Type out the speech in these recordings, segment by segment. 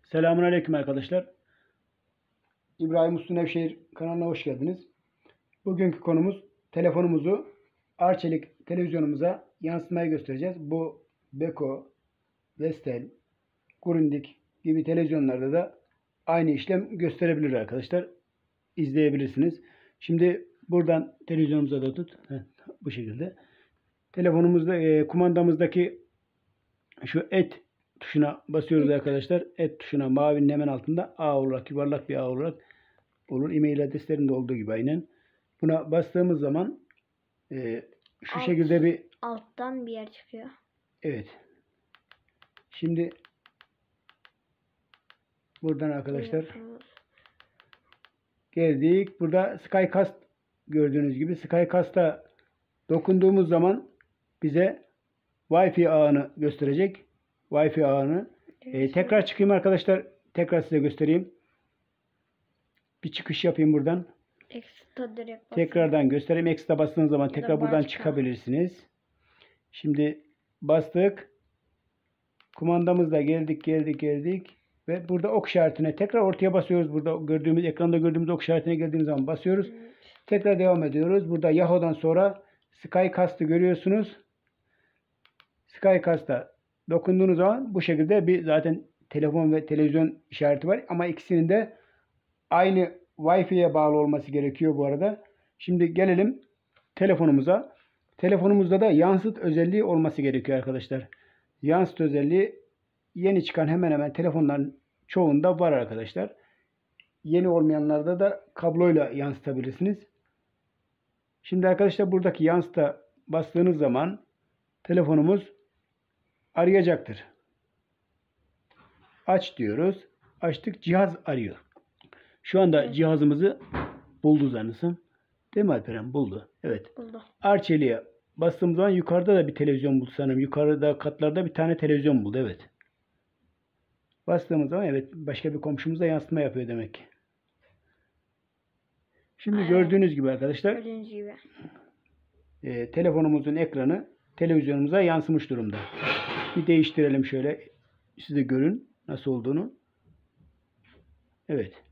Selamünaleyküm arkadaşlar. İbrahim Usta Nevşehir kanalına hoş geldiniz. Bugünkü konumuz telefonumuzu Arçelik televizyonumuza yansıtmayı göstereceğiz. Bu Beko, Vestel, Grundig gibi televizyonlarda da aynı işlem gösterebilir arkadaşlar. İzleyebilirsiniz. Şimdi buradan televizyonumuza da tut. Bu şekilde. Telefonumuzda kumandamızdaki şu et tuşuna basıyoruz arkadaşlar. Et tuşuna mavinin hemen altında A olarak, yuvarlak bir A olarak olur. E-mail adreslerinde olduğu gibi aynen. Buna bastığımız zaman şu şekilde bir alttan bir yer çıkıyor. evet. Şimdi buradan arkadaşlar geldik. Burada Skycast gördüğünüz gibi Skycast'a dokunduğumuz zaman bize Wi-Fi ağını gösterecek. Wi-Fi ağını. Tekrar çıkayım arkadaşlar. Tekrar size göstereyim. Bir çıkış yapayım buradan. Extra direkt Tekrardan göstereyim. Extra bastığınız zaman tekrar buradan çıkabilirsiniz. Şimdi bastık. Kumandamızla geldik. Ve burada ok işaretine tekrar ortaya basıyoruz. Burada ekranda gördüğümüz ok işaretine geldiğimiz zaman basıyoruz. Evet. Tekrar devam ediyoruz. Burada Yahoo'dan sonra Skycast'ı görüyorsunuz. Skycast'a dokunduğunuz zaman bu şekilde bir zaten telefon ve televizyon işareti var. Ama ikisinin de aynı Wi-Fi'ye bağlı olması gerekiyor bu arada. Şimdi gelelim telefonumuza. Telefonumuzda da yansıt özelliği olması gerekiyor arkadaşlar. Yansıt özelliği yeni çıkan hemen hemen telefonların çoğunda var arkadaşlar. Yeni olmayanlarda da kabloyla yansıtabilirsiniz. Şimdi arkadaşlar buradaki yansıta bastığınız zaman telefonumuz arayacaktır. Aç diyoruz. Açtık. Cihaz arıyor. Şu anda cihazımızı buldu zannedersem. Değil mi Alperen? Buldu. Evet. Buldu. Arçelik'e bastığımız zaman yukarıda da bir televizyon buldu sanırım. Yukarıda katlarda bir tane televizyon buldu. Evet. Bastığımız zaman evet başka bir komşumuz da yansıtma yapıyor demek ki. Şimdi evet. Gördüğünüz gibi arkadaşlar. Gördüğünüz gibi. Telefonumuzun ekranı televizyonumuza yansımış durumda. Bir değiştirelim şöyle. Siz de görün nasıl olduğunu. Evet.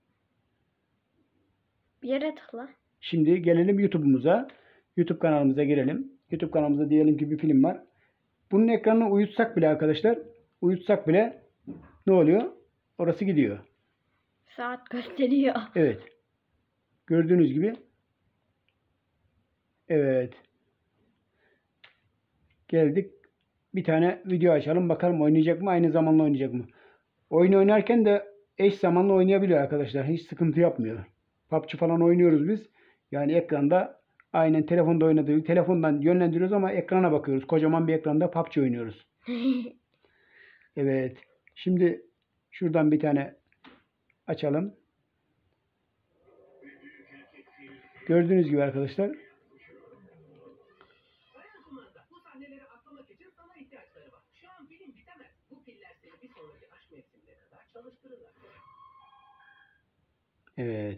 Bir yere tıkla. Şimdi gelelim YouTube'umuza. YouTube kanalımıza girelim. YouTube kanalımızda diyelim ki bir film var. Bunun ekranını uyutsak bile arkadaşlar. Uyutsak bile ne oluyor? Orası gidiyor. Saat gösteriyor. Evet. Gördüğünüz gibi. Evet. Geldik. Bir tane video açalım. Bakalım oynayacak mı? Aynı zamanda oynayacak mı? Oyun oynarken de eş zamanlı oynayabiliyor arkadaşlar. Hiç sıkıntı yapmıyor. PUBG falan oynuyoruz biz. Yani ekranda aynen telefonda oynadığı telefondan yönlendiriyoruz ama ekrana bakıyoruz. Kocaman bir ekranda PUBG oynuyoruz. Evet. Şimdi şuradan bir tane açalım. Gördüğünüz gibi arkadaşlar. Evet.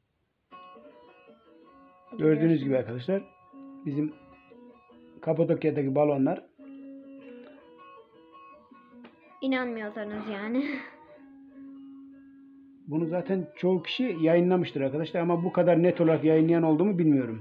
Gördüğünüz gibi arkadaşlar. Bizim Kapadokya'daki balonlar. İnanmıyorsanız yani. Bunu zaten çoğu kişi yayınlamıştır arkadaşlar ama bu kadar net olarak yayınlayan oldu mu bilmiyorum.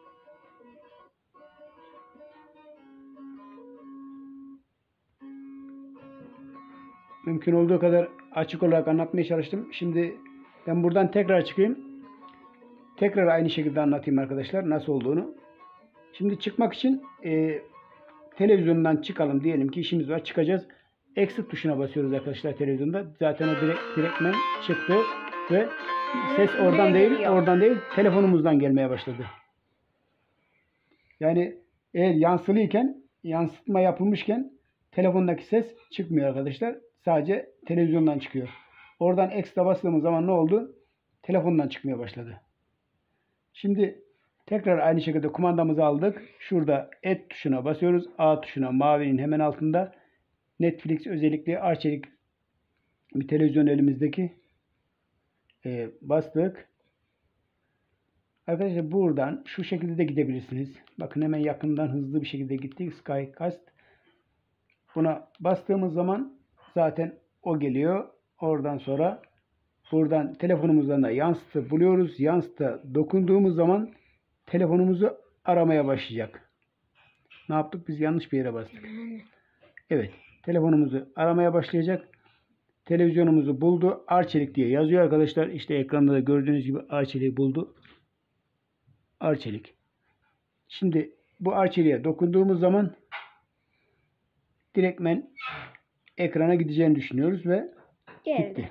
Mümkün olduğu kadar açık olarak anlatmaya çalıştım. Şimdi ben buradan tekrar çıkayım. Tekrar aynı şekilde anlatayım arkadaşlar nasıl olduğunu. Şimdi çıkmak için televizyondan çıkalım. Diyelim ki işimiz var. Çıkacağız. Exit tuşuna basıyoruz arkadaşlar televizyonda. Zaten o direktmen çıktı ve ses oradan değil telefonumuzdan gelmeye başladı. Yani eğer yansılıyken yansıtma yapılmışken telefondaki ses çıkmıyor arkadaşlar. Sadece televizyondan çıkıyor. Oradan ekstra bastığımız zaman ne oldu? Telefondan çıkmaya başladı. Şimdi tekrar aynı şekilde kumandamızı aldık. Şurada et tuşuna basıyoruz. A tuşuna mavinin hemen altında. Netflix özellikle Arçelik bir televizyon elimizdeki. Bastık. Arkadaşlar buradan şu şekilde de gidebilirsiniz. Bakın hemen yakından hızlı bir şekilde gittik. Skycast. Buna bastığımız zaman zaten o geliyor. Oradan sonra buradan telefonumuzdan da yansıtı buluyoruz. Yansıta dokunduğumuz zaman telefonumuzu aramaya başlayacak. Ne yaptık? Biz yanlış bir yere bastık. Evet. Telefonumuzu aramaya başlayacak. Televizyonumuzu buldu. Arçelik diye yazıyor arkadaşlar. İşte ekranda da gördüğünüz gibi Arçelik'i buldu. Arçelik. Şimdi bu Arçelik'e dokunduğumuz zaman direktmen ekrana gideceğini düşünüyoruz ve Geldi. gitti.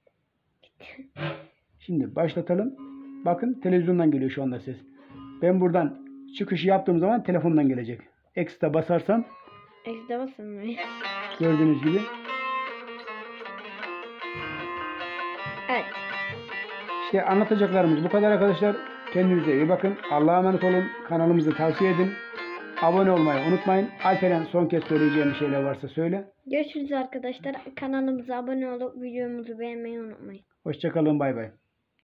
Şimdi başlatalım. Bakın televizyondan geliyor şu anda ses. Ben buradan çıkışı yaptığım zaman telefondan gelecek. X'te basarsam X'de basılmıyor. gördüğünüz gibi. Evet. İşte anlatacaklarımız bu kadar arkadaşlar. Kendinize iyi bakın. Allah'a emanet olun. Kanalımızı tavsiye edin. Abone olmayı unutmayın. Alperen son kez söyleyeceğim bir şeyler varsa söyle. Görüşürüz arkadaşlar. Kanalımıza abone olup videomuzu beğenmeyi unutmayın. Hoşçakalın. Bay bay.